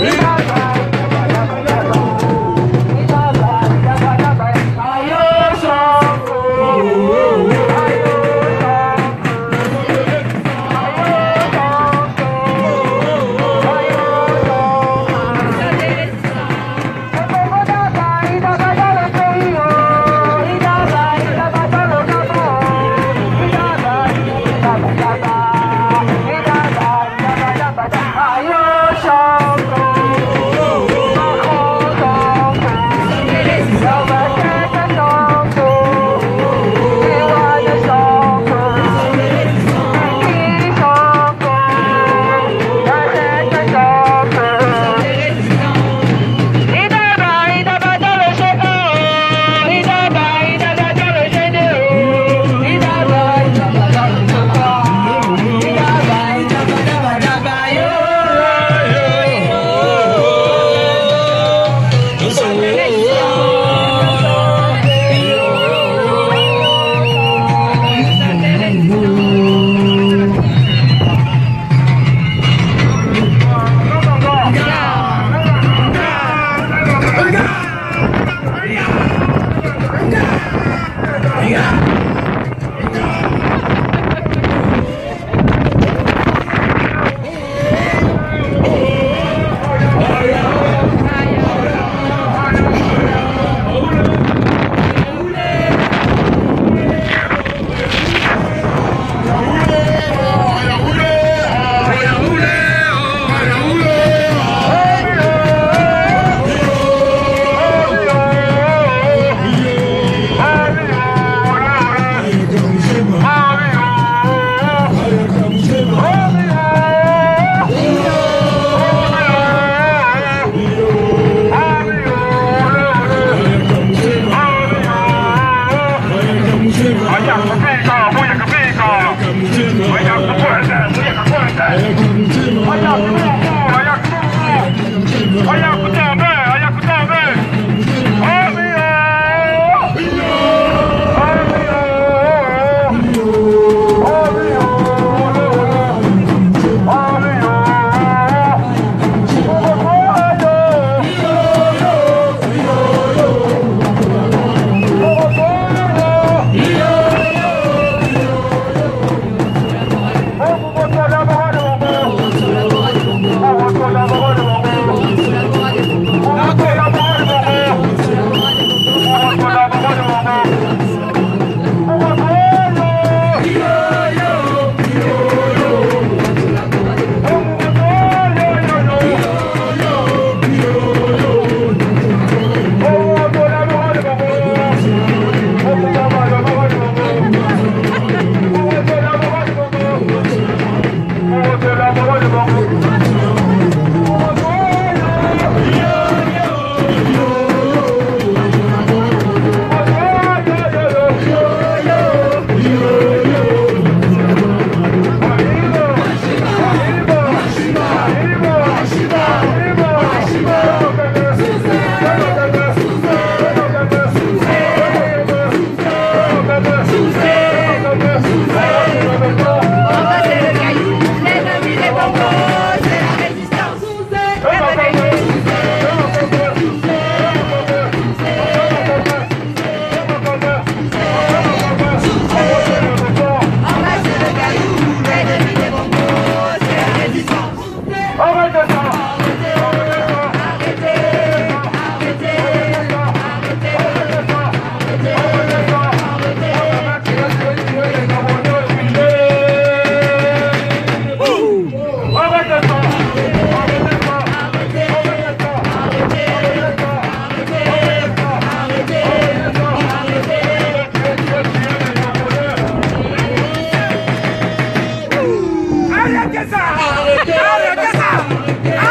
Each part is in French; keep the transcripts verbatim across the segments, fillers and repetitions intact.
Arrêtez ça! Arrêtez ça!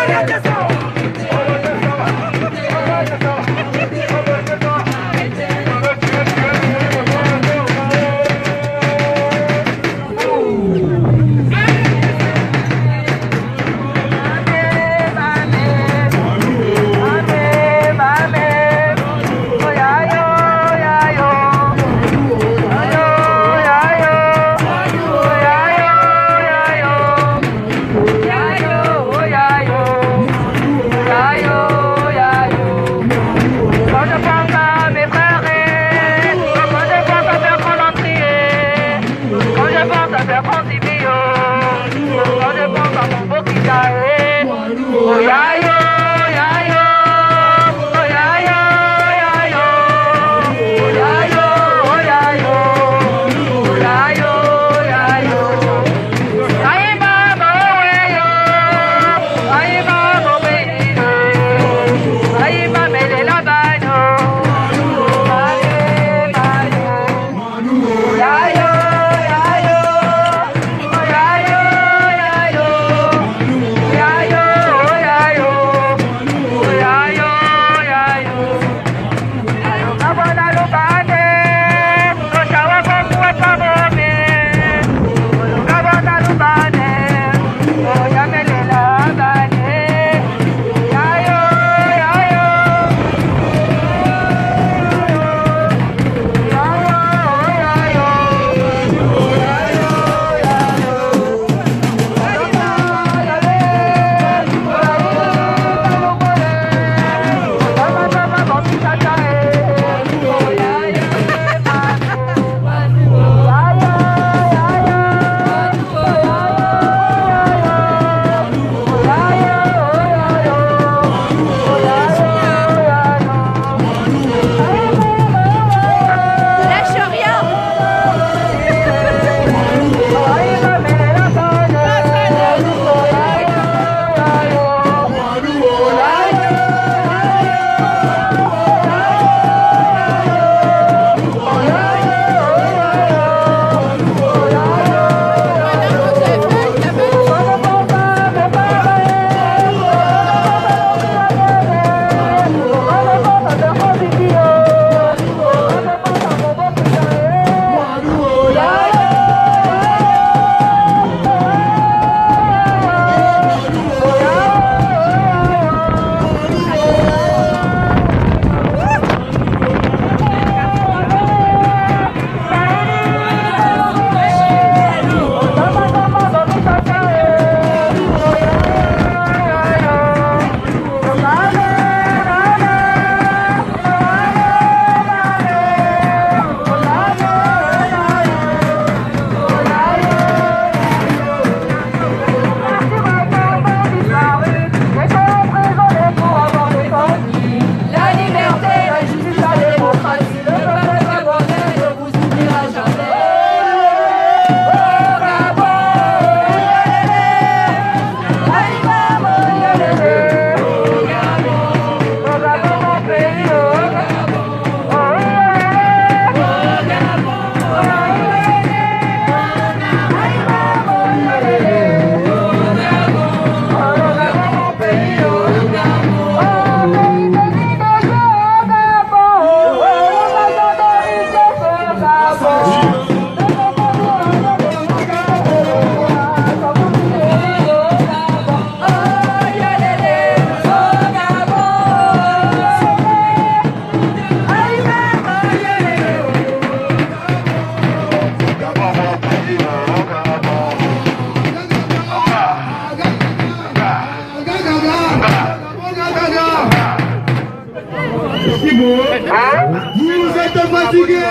Vous êtes fatigués.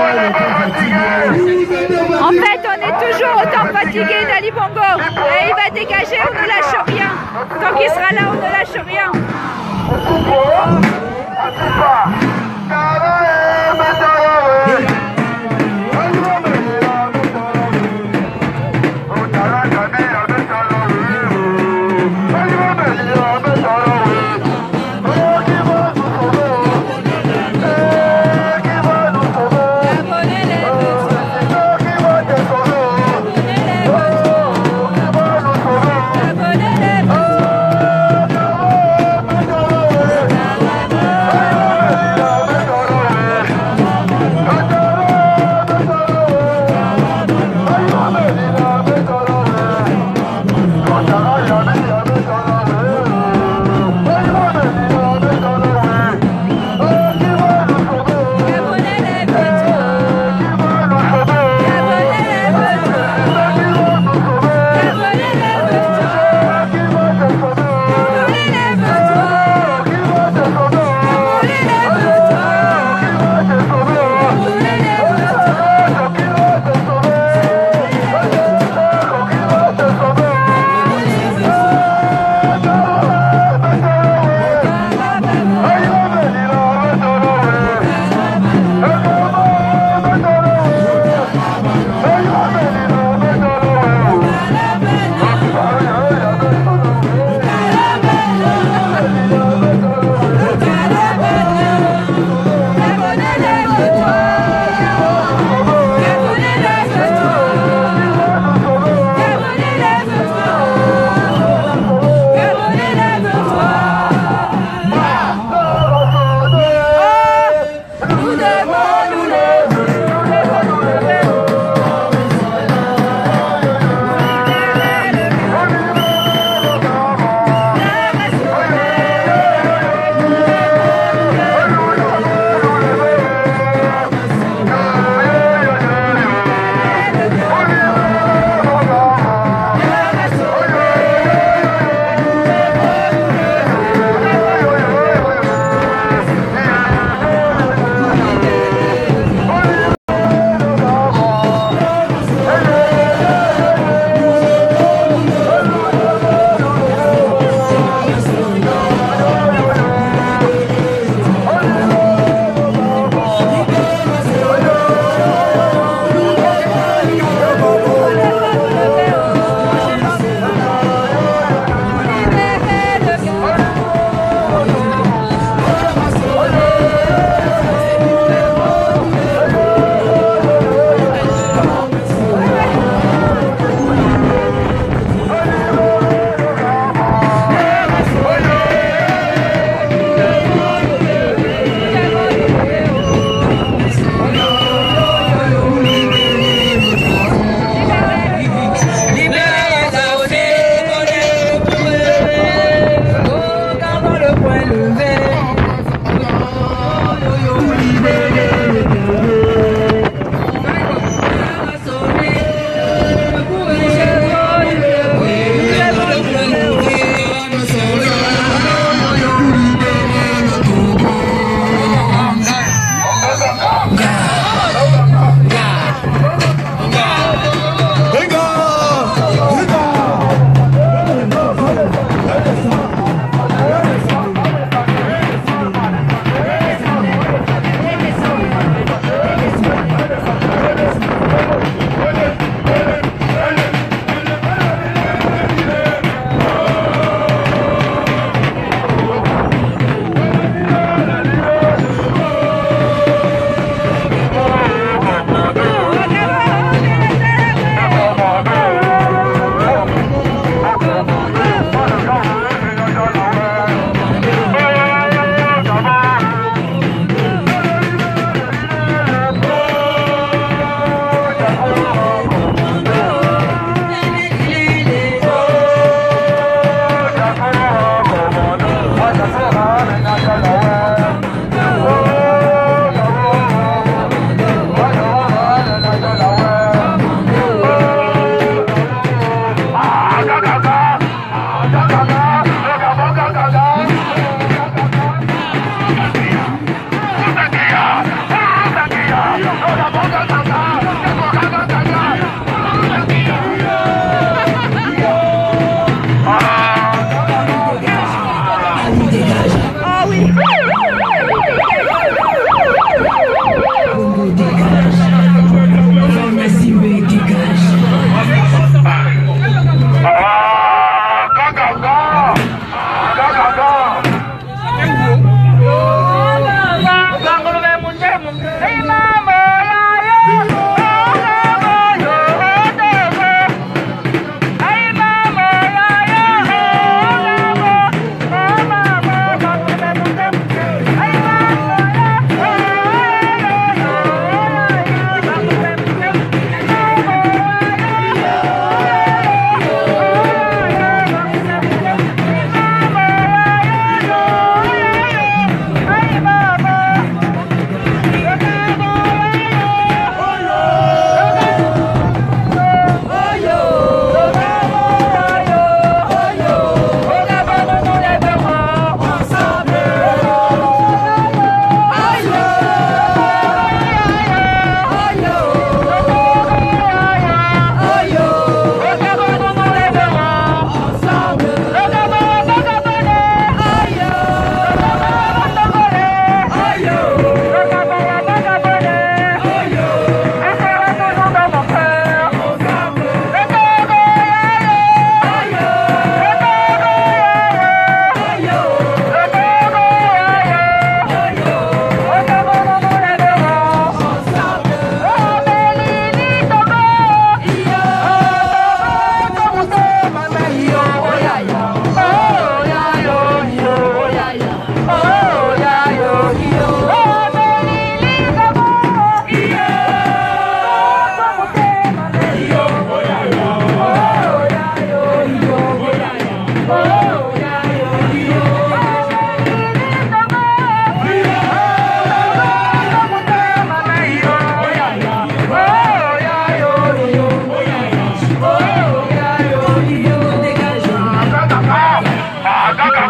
En fait, on est toujours autant fatigué d'Ali Bongo. Et il va dégager, on ne lâche rien. Tant qu'il sera là, on ne lâche rien.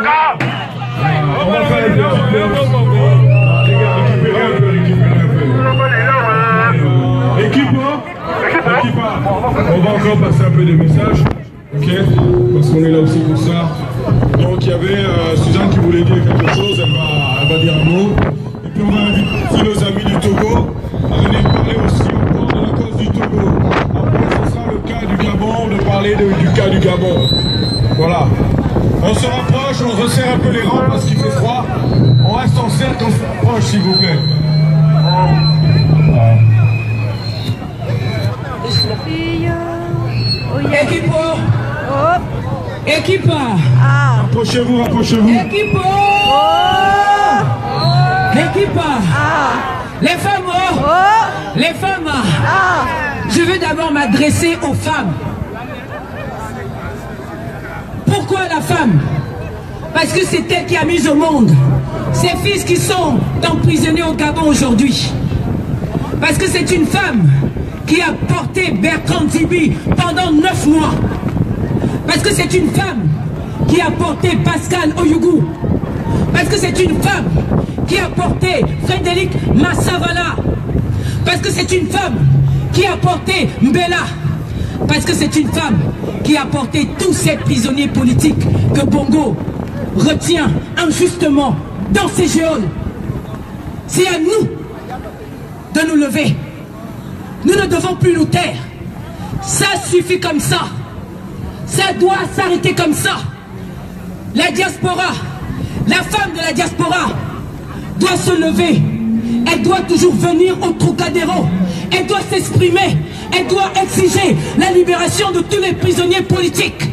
On va faire une petite pause. Les gars, récupérez un peu, récupérez un peu. Équipe, hein? Équipe, on va encore passer un peu des messages. Ok? Parce qu'on est là aussi pour ça. Donc il y avait euh, Suzanne qui voulait dire quelque chose, elle va, elle va dire un mot. Et puis on va inviter nos amis du Togo à venir parler aussi encore de la cause du Togo. Après ce sera le cas du Gabon, de parler de, du cas du Gabon. Voilà. On se rapproche, on resserre un peu les rangs parce qu'il fait froid. On reste en cercle, on se rapproche s'il vous plaît. Équipe, Oh. équipe, Ah. Rapprochez-vous, rapprochez-vous. équipe, équipe, Ah. les femmes, Oh. les femmes. Ah. Je veux d'abord m'adresser aux femmes. Pourquoi la femme? Parce que c'est elle qui a mis au monde ces fils qui sont emprisonnés au Gabon aujourd'hui. Parce que c'est une femme qui a porté Bertrand Zibi pendant neuf mois. Parce que c'est une femme qui a porté Pascal Oyougou. Parce que c'est une femme qui a porté Frédéric Massavala. Parce que c'est une femme qui a porté Mbela. Parce que c'est une femme qui a porté tous ces prisonniers politiques que Bongo retient injustement dans ses geôles. C'est à nous de nous lever. Nous ne devons plus nous taire. Ça suffit comme ça. Ça doit s'arrêter comme ça. La diaspora, la femme de la diaspora doit se lever. Elle doit toujours venir au Trocadéro. Elle doit s'exprimer. Elle doit exiger la libération de tous les prisonniers politiques.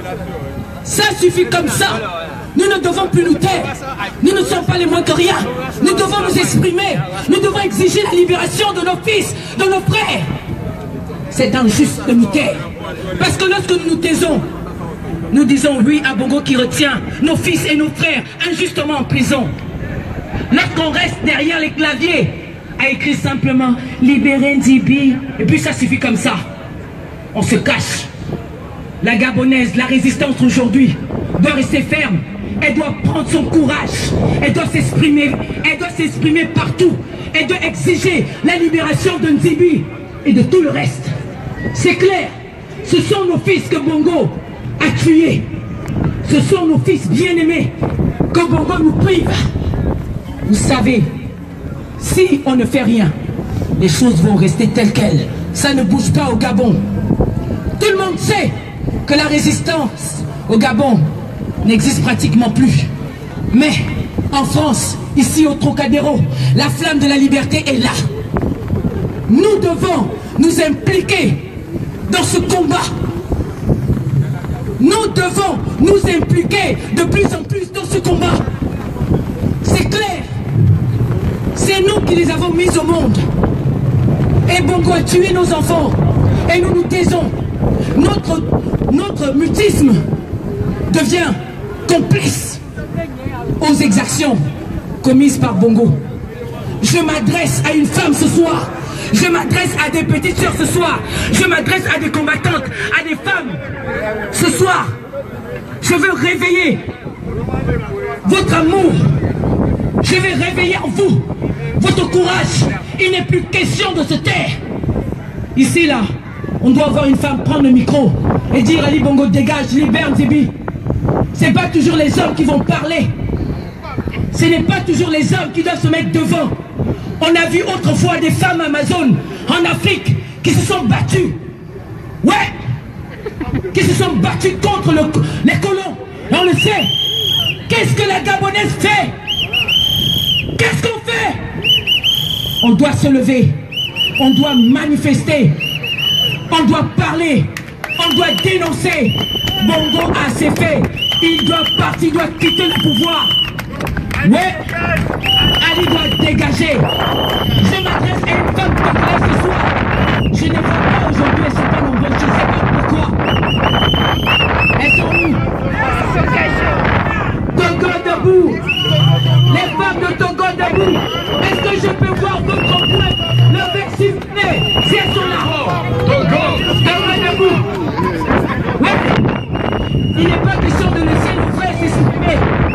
Ça suffit comme ça. Nous ne devons plus nous taire. Nous ne sommes pas les moins que rien. Nous devons nous exprimer. Nous devons exiger la libération de nos fils, de nos frères. C'est injuste de nous taire. Parce que lorsque nous nous taisons, nous disons oui à Bongo qui retient nos fils et nos frères injustement en prison. Lorsqu'on reste derrière les claviers à écrire simplement « Libérez Nzibi » et puis ça suffit comme ça. On se cache. La Gabonaise, la résistance aujourd'hui doit rester ferme. Elle doit prendre son courage. Elle doit s'exprimer. Elle doit s'exprimer partout. Elle doit exiger la libération de Nzibi et de tout le reste. C'est clair. Ce sont nos fils que Bongo a tués. Ce sont nos fils bien-aimés que Bongo nous prive. Vous savez, si on ne fait rien, les choses vont rester telles quelles. Ça ne bouge pas au Gabon. Tout le monde sait que la résistance au Gabon n'existe pratiquement plus. Mais en France, ici au Trocadéro, la flamme de la liberté est là. Nous devons nous impliquer dans ce combat. Nous devons nous impliquer de plus en plus dans ce combat. C'est clair. C'est nous qui les avons mis au monde. Et Bongo a tué nos enfants. Et nous nous taisons. Notre, notre mutisme devient complice aux exactions commises par Bongo. Je m'adresse à une femme ce soir. Je m'adresse à des petites sœurs ce soir. Je m'adresse à des combattantes, à des femmes. Ce soir, je veux réveiller votre amour. Je vais réveiller en vous votre courage. Il n'est plus question de se taire. Ici, là, on doit voir une femme prendre le micro et dire Ali Bongo dégage, libère Nzibi. Ce n'est pas toujours les hommes qui vont parler. Ce n'est pas toujours les hommes qui doivent se mettre devant. On a vu autrefois des femmes amazones en Afrique qui se sont battues. Ouais, qui se sont battues contre le, les colons. Et on le sait. Qu'est-ce que la Gabonaise fait? Qu'est-ce qu'on fait? On doit se lever. On doit manifester. On doit parler. On doit dénoncer. Bongo a ses faits. Il doit partir, il doit quitter le pouvoir. Ouais, Ali doit dégager. Je m'adresse à une femme congolaise ce soir. Je ne vois pas aujourd'hui, elles ne sont pas nombreuses, je ne sais pas pourquoi. Elles sont où? Togo debout. Les femmes de Togo debout. Est-ce que je peux voir votre point lever siffler si elles sont là? Togo, Togo debout. Ouais. Il n'est pas question de laisser nos frères s'exprimer.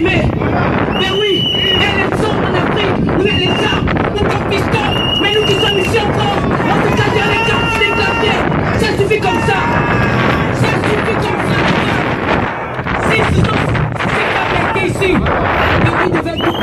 exprimé. Mais oui, elles sont en Afrique, nous les armes, nous confisquons. Mais nous qui sommes ici en France, on se cache derrière les cartes, les claviers. Ça suffit comme ça. Ça suffit comme ça. Si, si, non, c'est pas bien ici. Paris devait être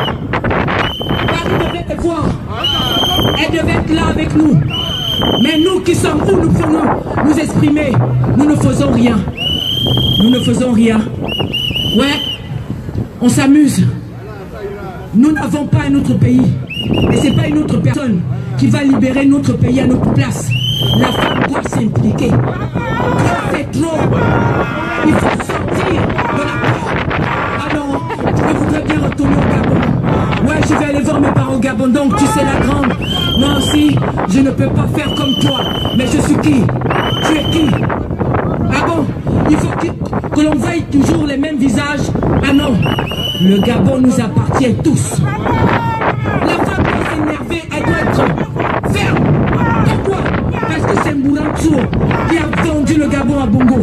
Paris devait te voir. Elle devait être là avec nous. Mais nous qui sommes où nous pouvons nous exprimer, nous ne faisons rien. Nous ne faisons rien. Ouais, on s'amuse. Nous n'avons pas un autre pays. Et ce n'est pas une autre personne qui va libérer notre pays à notre place. La femme doit s'impliquer. C'est trop. Il faut sortir de la porte. Ah non, je voudrais bien retourner au Gabon. Ouais, je vais aller voir mes parents au Gabon. Donc tu sais la grande. Moi aussi, je ne peux pas faire comme toi. Mais je suis qui? Tu es qui? Ah bon? Il faut que, que l'on voie toujours les mêmes visages. Ah non, le Gabon nous appartient tous. La femme doit s'énerver, elle doit être ferme. Pourquoi? Parce que c'est Mbourantou qui a vendu le Gabon à Bongo.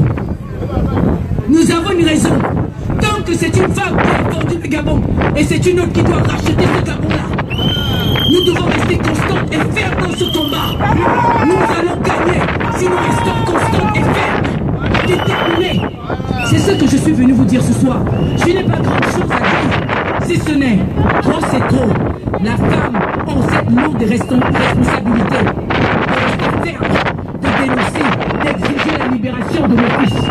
Nous avons une raison. Tant que c'est une femme qui a vendu le Gabon et c'est une autre qui doit racheter ce Gabon-là, nous devons rester constants et fermes dans ce combat. Nous allons gagner si nous restons constants et fermes, déterminés. C'est ce que je suis venu vous dire ce soir. Je n'ai pas grand chose à dire, si ce n'est trop c'est trop. La femme a cette lourde responsabilité de rester ferme, de dénoncer, d'exiger la libération de nos fils.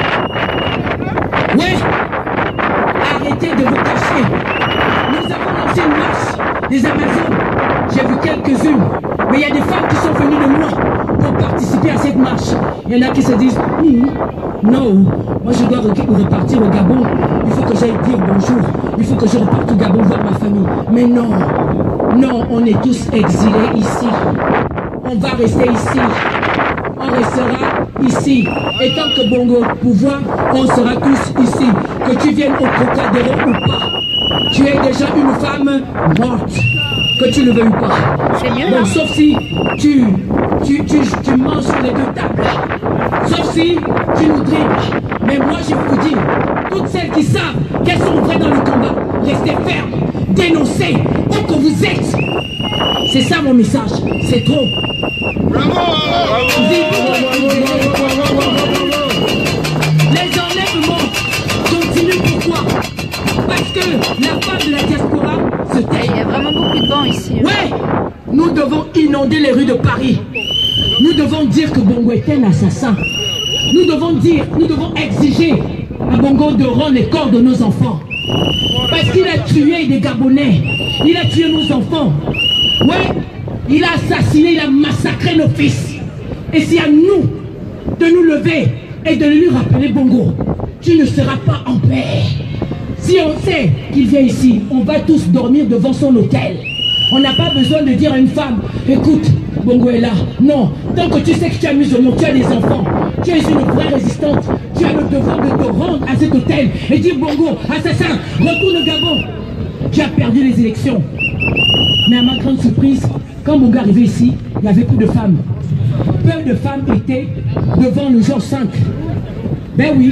Ouais, arrêtez de vous cacher. Nous avons lancé une marche des Amazones. J'ai vu quelques-unes, mais il y a des femmes qui sont venues de loin pour participer à cette marche. Il y en a qui se disent hm, non, moi je dois repartir au Gabon. Il faut que j'aille dire bonjour. Il faut que je reparte au Gabon voir ma famille. Mais non, non, on est tous exilés ici. On va rester ici. On restera ici. Et tant que Bongo au pouvoir, on sera tous ici. Que tu viennes au Trocadéro ou pas, tu es déjà une femme morte. Que tu le veuilles ou pas. C'est mieux, donc, non? sauf si tu, tu, tu, tu manges sur les deux tables. Sauf si tu nous dribbles. Mais moi, je vous dis, toutes celles qui savent qu'elles sont vraies dans le combat, restez fermes, dénoncez où que vous êtes. C'est ça mon message. C'est trop. Bravo! Les enlèvements continuent. Pourquoi? Parce que la femme de la diaspora se tait. Il y a vraiment beaucoup de vent ici. Ouais, nous devons inonder les rues de Paris. Nous devons dire que Bongo est un assassin. Nous devons dire, nous devons exiger à Bongo de rendre les corps de nos enfants. Parce qu'il a tué des Gabonais. Il a tué nos enfants. Ouais, il a assassiné, il a massacré nos fils. Et c'est à nous de nous lever et de lui rappeler Bongo. Tu ne seras pas en paix. Si on sait qu'il vient ici, on va tous dormir devant son hôtel. On n'a pas besoin de dire à une femme, écoute, Bongo est là. Non, tant que tu sais que tu as musulman, tu as des enfants, tu es une vraie résistante, tu as le devoir de te rendre à cet hôtel et dire Bongo, assassin, retourne au Gabon. Tu as perdu les élections. Mais à ma grande surprise, quand Bongo est arrivé ici, il n'y avait plus de femmes. Peu de femmes étaient devant le genre cinq. Ben oui,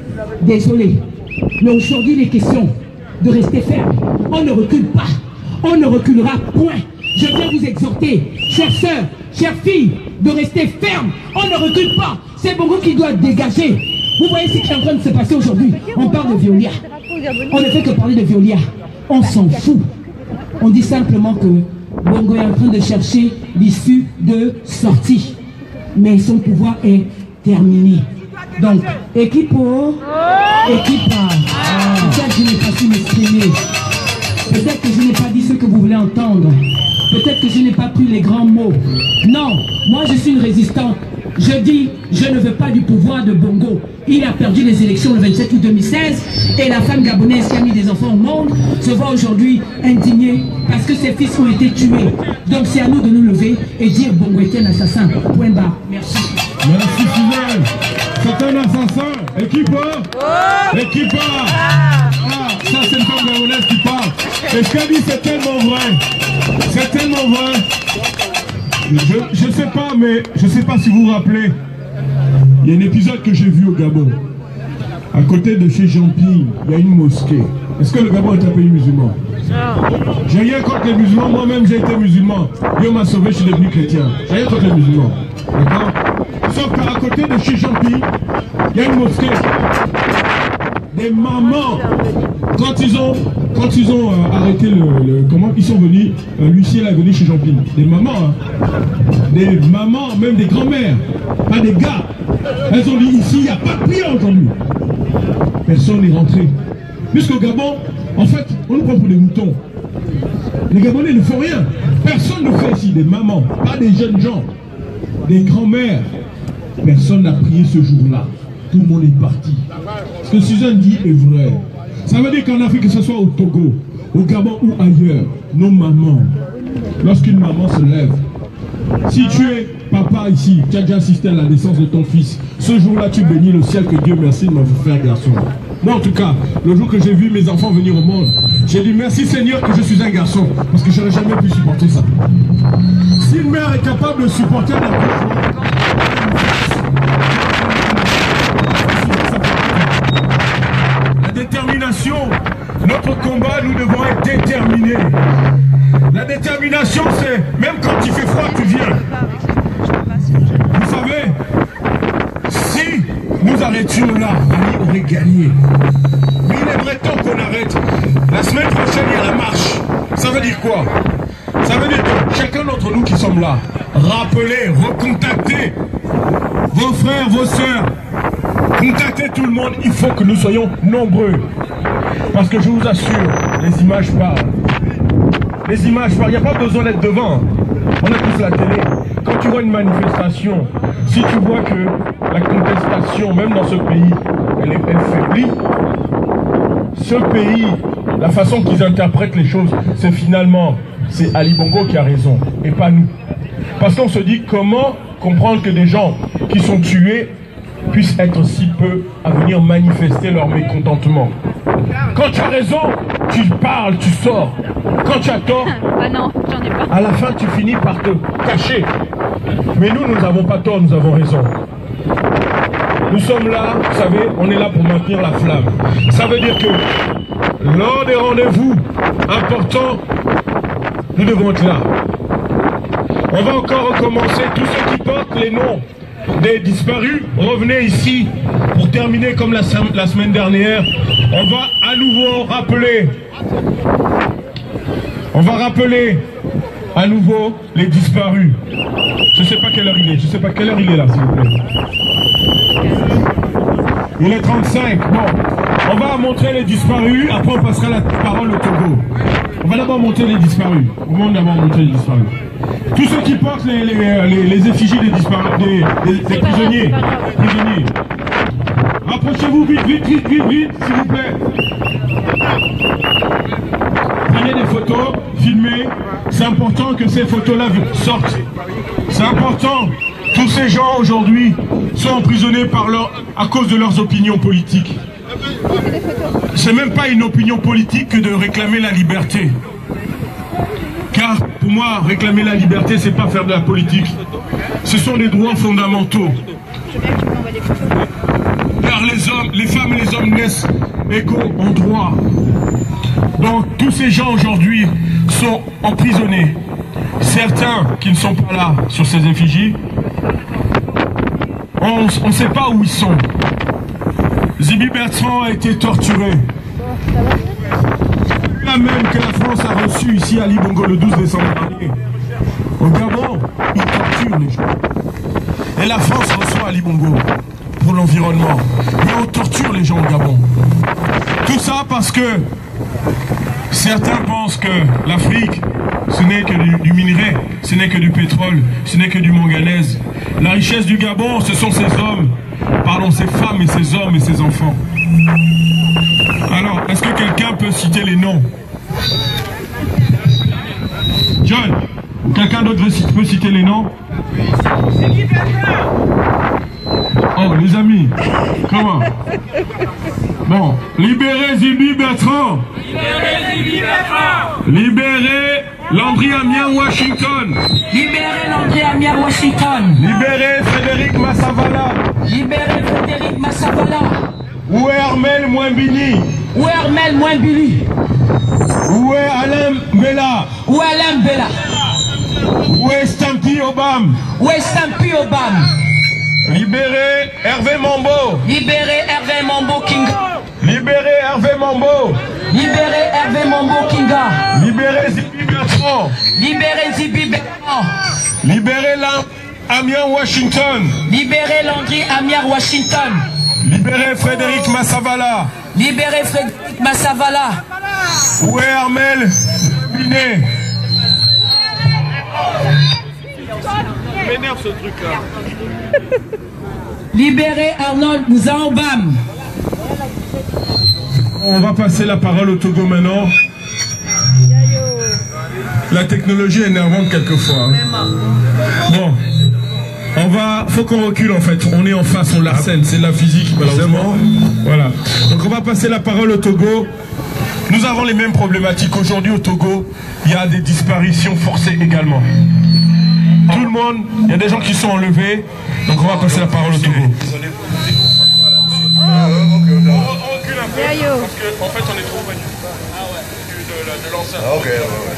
désolé. Mais aujourd'hui, il est question de rester ferme. On ne recule pas. On ne reculera point. Je viens vous exhorter, chères sœurs, chères filles, de rester ferme. On ne recule pas. C'est Bongo qui doit dégager. Vous voyez ce qui est en train de se passer aujourd'hui. On parle de Veolia. On ne fait que parler de Veolia. On s'en fout. On dit simplement que Bongo est en train de chercher l'issue de sortie. Mais son pouvoir est terminé. Donc, équipo, équipa. Peut-être que je n'ai pas su m'exprimer. Peut-être que je n'ai pas dit ce que vous voulez entendre. Peut-être que je n'ai pas pris les grands mots. Non, moi je suis une résistante. Je dis, je ne veux pas du pouvoir de Bongo. Il a perdu les élections le vingt-sept août deux mille seize et la femme gabonaise qui a mis des enfants au monde se voit aujourd'hui indignée parce que ses fils ont été tués. Donc c'est à nous de nous lever et dire Bongo est un assassin. Point barre. Merci. Merci Suzanne. C'est un assassin. Équipe oh Équipe ah, ça c'est une femme gabonaise qui parle. Et ce qu'elle dit c'est tellement vrai. C'est tellement vrai. Je ne sais pas, mais je ne sais pas si vous vous rappelez. Il y a un épisode que j'ai vu au Gabon. À côté de chez Jean-Pierre, il y a une mosquée. Est-ce que le Gabon est un pays musulman? J'ai rien contre les musulmans, moi-même j'ai été musulman. Dieu m'a sauvé, je suis devenu chrétien. J'ai rien contre les musulmans. D'accord? Sauf qu'à côté de chez Jean-Pi, il y a une mosquée. Des mamans, quand ils ont, quand ils ont euh, arrêté le, le... Comment ils sont venus, euh, l'huissier est venu chez Jean-Pi. Des mamans, hein. Des mamans, même des grands-mères, pas des gars. Elles ont dit ici, il n'y a pas de prière aujourd'hui. Personne n'est rentré. Puisqu'au Gabon, en fait, on nous prend pour des moutons. Les Gabonais ne font rien. Personne ne fait ici, des mamans, pas des jeunes gens, des grands-mères. Personne n'a prié ce jour-là. Tout le monde est parti. Ce que Suzanne dit est vrai. Ça veut dire qu'en Afrique, que ce soit au Togo, au Gabon ou ailleurs, nos mamans, lorsqu'une maman se lève, si tu es papa ici, tu as déjà assisté à la naissance de ton fils, ce jour-là tu bénis le ciel que Dieu merci de m'avoir fait garçon. Moi en tout cas, le jour que j'ai vu mes enfants venir au monde, j'ai dit merci Seigneur que je suis un garçon, parce que je n'aurais jamais pu supporter ça. Si une mère est capable de supporter un enfant, la détermination, notre combat, nous devons être déterminés. La détermination, c'est même quand il fait froid, tu viens. Vous savez, si nous arrêtions là, Ali aurait gagné. Mais il est vrai temps qu'on arrête. La semaine prochaine, il y a la marche. Ça veut dire quoi? Ça veut dire que chacun d'entre nous qui sommes là, rappelez, recontactez vos frères, vos sœurs, contactez tout le monde. Il faut que nous soyons nombreux. Parce que je vous assure, les images parlent. Les images parlent. Il n'y a pas besoin d'être devant. On a tous la télé. Quand tu vois une manifestation, si tu vois que la contestation, même dans ce pays, elle est elle faiblit, ce pays, la façon qu'ils interprètent les choses, c'est finalement, c'est Ali Bongo qui a raison, et pas nous. Parce qu'on se dit, comment comprendre que des gens qui sont tués puissent être si peu à venir manifester leur mécontentement. Quand tu as raison, tu parles, tu sors. Quand tu as tort, ah non, j'en ai pas. À la fin tu finis par te cacher. Mais nous, nous n'avons pas tort, nous avons raison. Nous sommes là, vous savez, on est là pour maintenir la flamme. Ça veut dire que lors des rendez-vous importants, nous devons être là. On va encore recommencer. Tous ceux qui portent les noms des disparus, revenez ici pour terminer comme la, la semaine dernière. On va à nouveau rappeler, on va rappeler à nouveau les disparus. Je ne sais pas quelle heure il est, je ne sais pas quelle heure il est là, s'il vous plaît. Il est trente-cinq, bon. On va montrer les disparus, après on passera la parole au Togo. On va d'abord montrer les disparus. On va d'abord montrer les disparus. Tous ceux qui portent les, les, les, les effigies des disparus, des, des, des prisonniers. prisonniers. Rapprochez-vous vite, vite, vite, vite, vite, s'il vous plaît. Prenez des photos, filmez. C'est important que ces photos-là sortent. C'est important. Tous ces gens aujourd'hui sont emprisonnés par leur, à cause de leurs opinions politiques. C'est même pas une opinion politique que de réclamer la liberté. Car pour moi, réclamer la liberté, c'est pas faire de la politique. Ce sont des droits fondamentaux. Car les hommes, les femmes et les hommes naissent égaux en droit. Donc tous ces gens aujourd'hui sont emprisonnés. Certains qui ne sont pas là sur ces effigies, on ne sait pas où ils sont. Zibi Bertrand a été torturé. La même que la France a reçu ici à Ali Bongo le douze décembre dernier. Au Gabon, ils torturent les gens. Et la France reçoit Ali Bongo pour l'environnement. Mais on torture les gens au Gabon. Tout ça parce que certains pensent que l'Afrique, ce n'est que du, du minerai, ce n'est que du pétrole, ce n'est que du manganèse. La richesse du Gabon, ce sont ces hommes, pardon, ces femmes et ces hommes et ces enfants. Alors, est-ce que quelqu'un peut citer les noms? John, quelqu'un d'autre peut citer les noms? Oh, les amis, comment? Bon, libérez Zibi Bertrand. Libérez Zibi Bertrand. Libérez Landry Amiens Washington. Libérez Landry Amiens Washington. Libérez Frédéric Massavala. Libérez Frédéric Massavala. Où est Armel Mouembini? Où est Armel Mouembili? Où est Alain Mbela? Où est Alain Mbela? Où est Stampy Obam? Où est Stampy Obam? Libérez Hervé Mambo. Libérez Hervé Mambo Kinga. Libérez Hervé Mambo. Libérez Hervé Mambo Kinga. Libérez Zibi Bertrand. Libérez Zibi Bertrand. Libérez Amiens Washington. Libérez Landry Amiens Washington. Libérez Frédéric Massavala. Libérez Frédéric Massavala. Où est Armel Binet? M'énerve ce truc là. Libérez Arnold Nzaobam. On va passer la parole au Togo maintenant. La technologie est énervante quelquefois. Hein. Bon, on va, faut qu'on recule en fait. On est en face, on l'harcèle, c'est de la physique malheureusement. Voilà. Donc on va passer la parole au Togo. Nous avons les mêmes problématiques aujourd'hui au Togo. Il y a des disparitions forcées également. Tout le monde, il y a des gens qui sont enlevés. Donc on va passer la parole au Togo. On recule un peu parce qu'en fait on est trop éloigné de l'enceinte. Ah ok, ouais, ouais.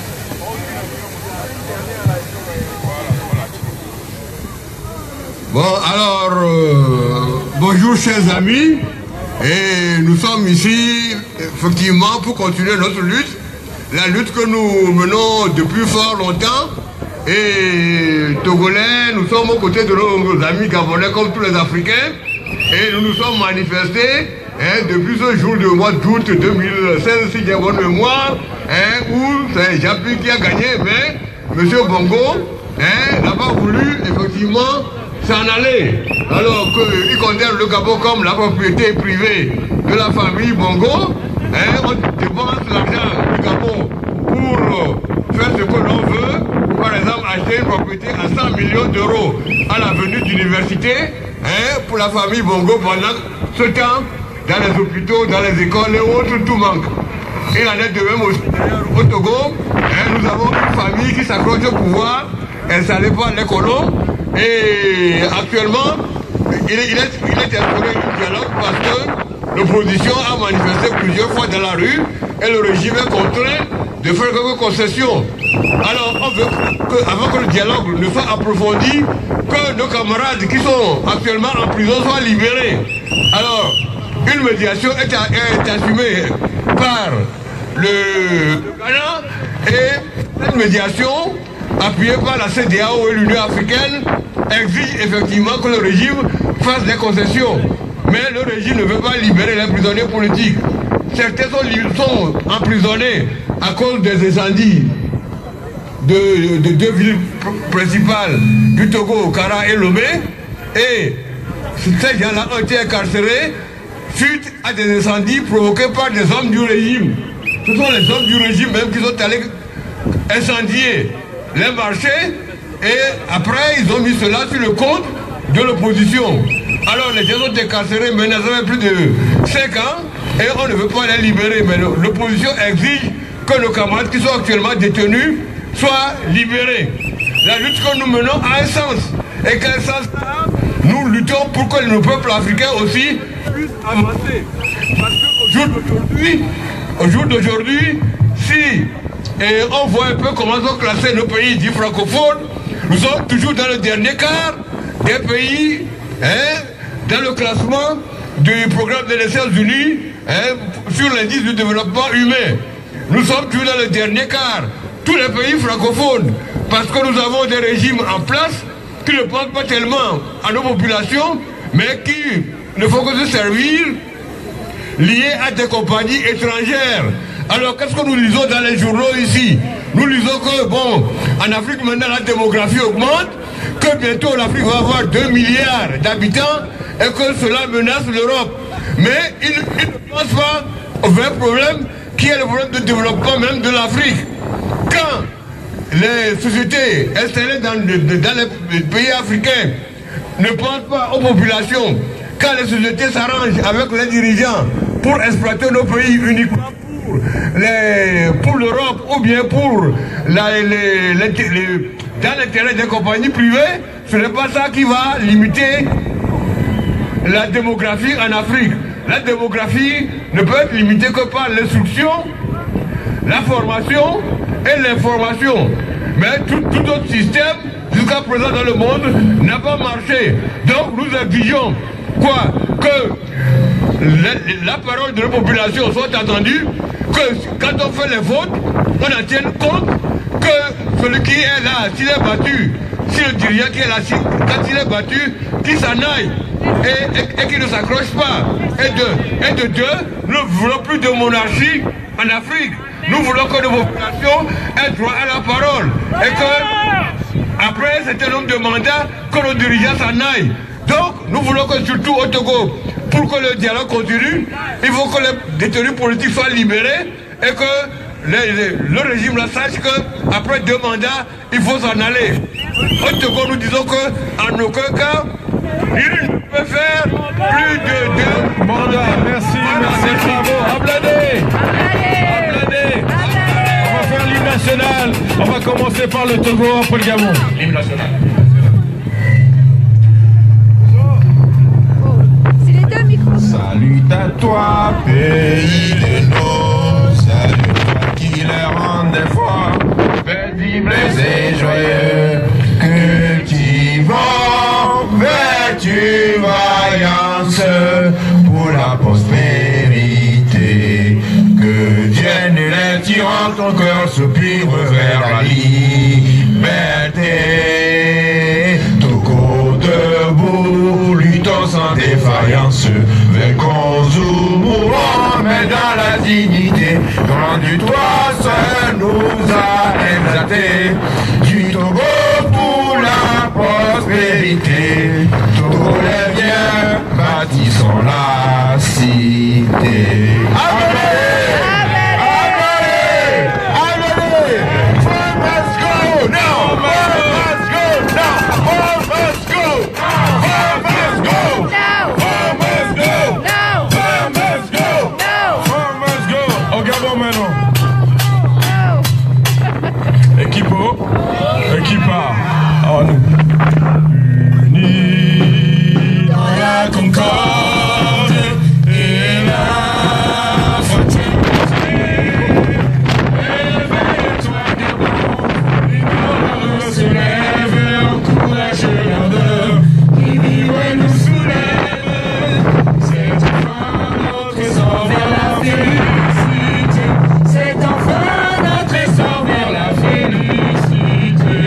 Bon, alors, euh, bonjour chers amis, et nous sommes ici effectivement pour continuer notre lutte, la lutte que nous menons depuis fort longtemps, et Togolais, nous sommes aux côtés de nos amis gabonais comme tous les Africains, et nous nous sommes manifestés hein, depuis ce jour du mois d'août deux mille seize, si j'ai bonne mémoire, hein, où c'est Japi qui a gagné, mais M. Bongo hein, n'a pas voulu effectivement s'en aller, alors qu'il considère le Gabon comme la propriété privée de la famille Bongo. Hein, on dépense l'argent du Gabon pour faire ce que l'on veut, par exemple acheter une propriété à cent millions d'euros à l'avenue d'université hein, pour la famille Bongo. Pendant ce temps, dans les hôpitaux, dans les écoles et autres, tout manque. Il en est de même aussi au Togo. Hein, nous avons une famille qui s'accroche au pouvoir, installée par les colons. Et actuellement, il est, il est, il est instauré un dialogue parce que l'opposition a manifesté plusieurs fois dans la rue et le régime est contraint de faire quelques concessions. Alors on veut que, avant que le dialogue ne soit approfondi, que nos camarades qui sont actuellement en prison soient libérés. Alors, une médiation est, à, est assumée par le Ghana et cette médiation, appuyée par la C D A O et l'Union africaine, exige effectivement que le régime fasse des concessions. Mais le régime ne veut pas libérer les prisonniers politiques. Certains sont, sont emprisonnés à cause des incendies de, de deux villes principales du Togo, Kara et Lomé. Et ces gens-là ont été incarcérés suite à des incendies provoqués par des hommes du régime. Ce sont les hommes du régime même qui sont allés incendier les marchés et après ils ont mis cela sur le compte de l'opposition. Alors les gens sont incarcérés maintenant, ça fait plus de cinq ans et on ne veut pas les libérer. Mais l'opposition exige que nos camarades qui sont actuellement détenus soient libérés. La lutte que nous menons a un sens. Et quel sens nous luttons pour que nos peuples africains aussi puissent avancer. Parce qu'aujourd'hui, au jour d'aujourd'hui, si et on voit un peu comment sont classés nos pays dits francophones, nous sommes toujours dans le dernier quart des pays hein, dans le classement du programme des Nations Unies hein, sur l'indice du développement humain. Nous sommes toujours dans le dernier quart, tous les pays francophones, parce que nous avons des régimes en place qui ne pensent pas tellement à nos populations, mais qui ne font que se servir liés à des compagnies étrangères. Alors qu'est-ce que nous lisons dans les journaux ici? Nous lisons que, bon, en Afrique maintenant la démographie augmente, que bientôt l'Afrique va avoir deux milliards d'habitants et que cela menace l'Europe. Mais ils, ils ne pensent pas au vrai problème qui est le problème de développement même de l'Afrique. Quand les sociétés installées dans, dans les pays africains ne pensent pas aux populations, quand les sociétés s'arrangent avec les dirigeants pour exploiter nos pays uniquement pour l'Europe ou bien pour la, les, les, les, dans l'intérêt des compagnies privées, ce n'est pas ça qui va limiter la démographie en Afrique. La démographie ne peut être limité que par l'instruction, la formation et l'information. Mais tout, tout autre système, jusqu'à présent dans le monde, n'a pas marché. Donc nous exigeons quoi? Que la, la parole de la population soit entendue, que quand on fait les votes, on en tienne compte, que celui qui est là, s'il est battu, si le dirigeant qui est là, si, quand il est battu, qu'il s'en aille et, et, et qu'il ne s'accroche pas. Et de, et de deux, nous ne voulons plus de monarchie en Afrique. Nous voulons que nos populations aient droit à la parole. Et que, après un certain nombre de mandats, que nos dirigeants s'en aillent. Donc, nous voulons que surtout au Togo, pour que le dialogue continue, il faut que les détenus politiques soient libérés et que les, les, le régime là sache qu'après deux mandats, il faut s'en aller. Au Togo, nous disons qu'en aucun cas, il ne peut faire plus de deux mandats. Merci, merci, bravo. Abladé. Abladé. On va faire l'hymne national. On va commencer par le Togo, après le Gabon. L'hymne national. Salut à toi, pays de nos, salut à toi qui les rend des fois paisibles et joyeux, cultivons vertu, vaillance pour la prospérité, que Dieu ne les tirant ton cœur soupire vers la liberté. Togo debout, luttons sans défaillance, vainquons ou mourons, mais dans la dignité. Rendu-toi seul nous a exaltés, du Togo pour la prospérité. Togo les biens, bâtissons la cité. Amen. Unis dans la concorde et la fraternité, éveille-toi debout, l'ignorance se lève, encourage l'ardeur qui vibre et nous soulève. C'est enfin notre essor vers la félicité, c'est enfin notre essor vers la félicité.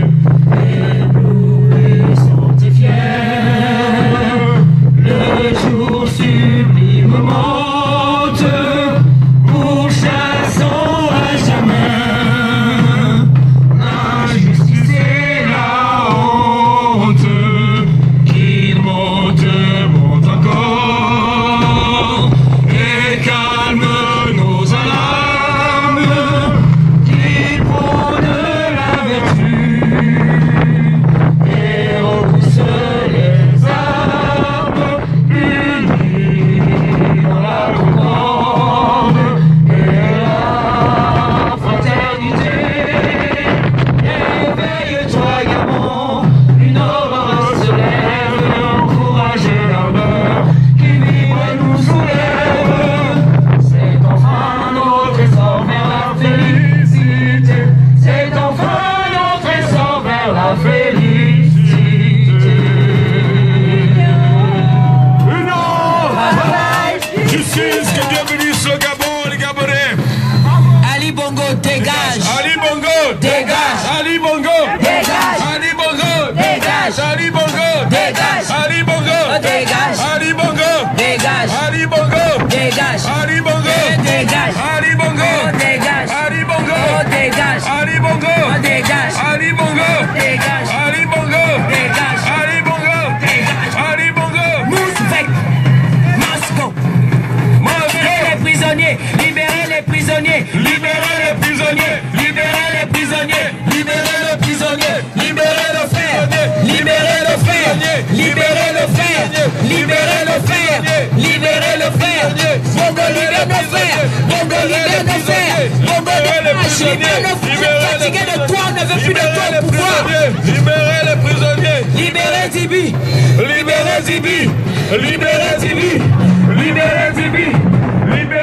Sublime monte, pourchassons à jamais l'injustice et la honte, qu'il monte, monte encore, et calme nos alarmes, qu'il prône la vertu, et repousse les armes. Dans la concorde et la fraternité, éveille-toi Gabon, une aurore se lève, encourage l'ardeur qui vibre et nous soulève. C'est enfin notre essor vers la félicité, c'est enfin notre essor vers la félicité. Justice, que Dieu bénisse le Gabon, les Gabonais. Ali Bongo, dégage. Ali Bongo, Dégage. Ali Bongo, Dégage. Ali Bongo, Dégage. Ali Bongo, Dégage. Ali Bongo, Dégage. Ali Bongo, Dégage. Ali Bongo, Dégage. Ali Bongo, Dégage. Ali Bongo, Dégage. Ali Bongo, Dégage. Ali Bongo, Dégage. Ali Bongo, Dégage. Ali Bongo, Dégage. Ali Bongo, Dégage. Ali Bongo, Mousvec. Moscou. Libérez les prisonniers. Libérez les prisonniers. libérez les prisonniers, Libérez les prisonniers. Libérez le prisonnier. Libérez le fer. Libérez le fer. Libérez le fer. Libérez le fer. Libérez le fer. Bongo libère nos frères. Bongo libère nos frères. Bongo libère nos frères. Fatigué de toi, on ne veut plus de toi au pouvoir. libérez les prisonniers, Libérez Zibi. libérez Zibi, libérez Zibi, libérez Zibi, libérez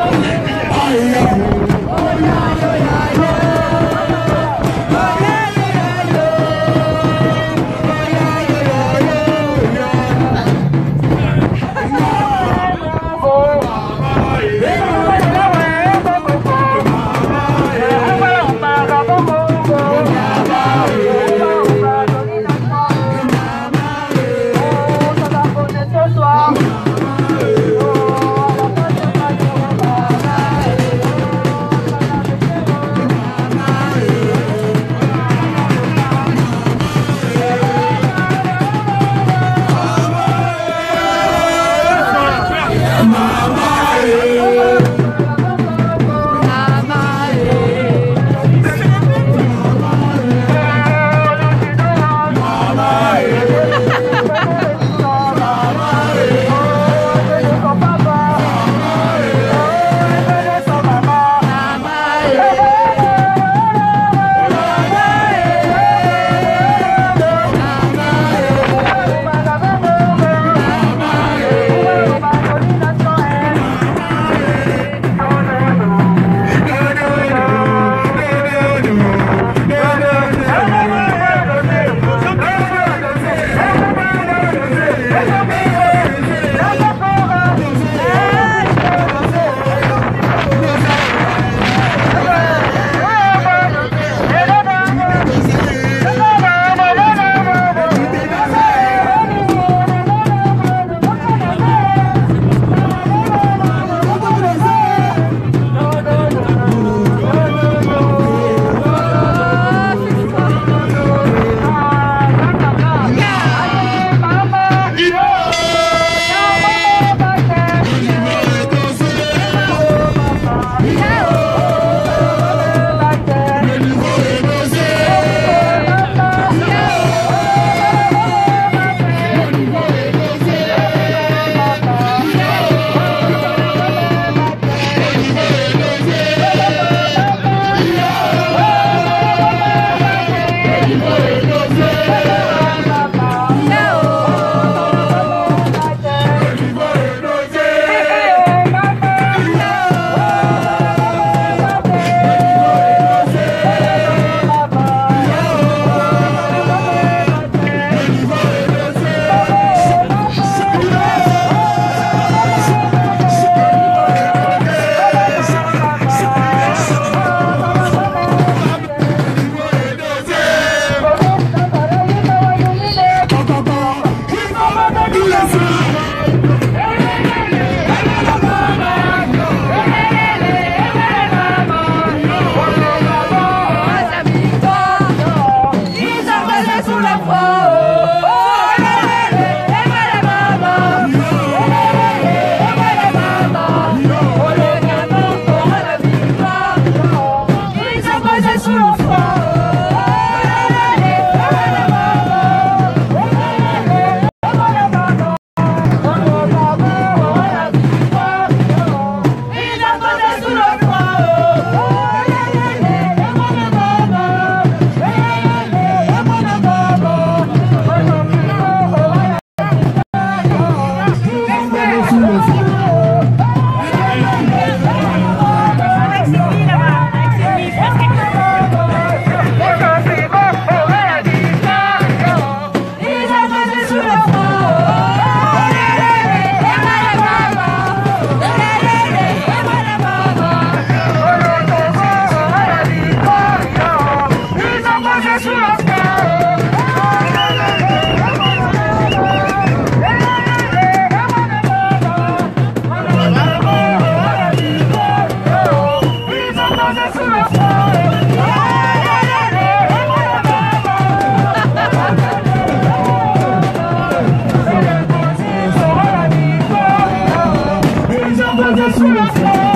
Sous le fond.